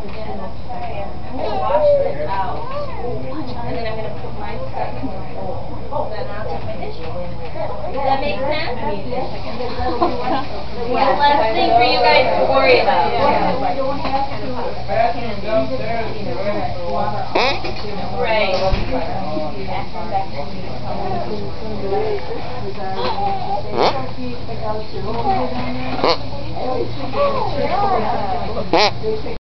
wash this out. And then I'm going to put my stuff in the bowl. Then I'll take my dish away. Does that make sense? One last thing for you guys to worry about. Right.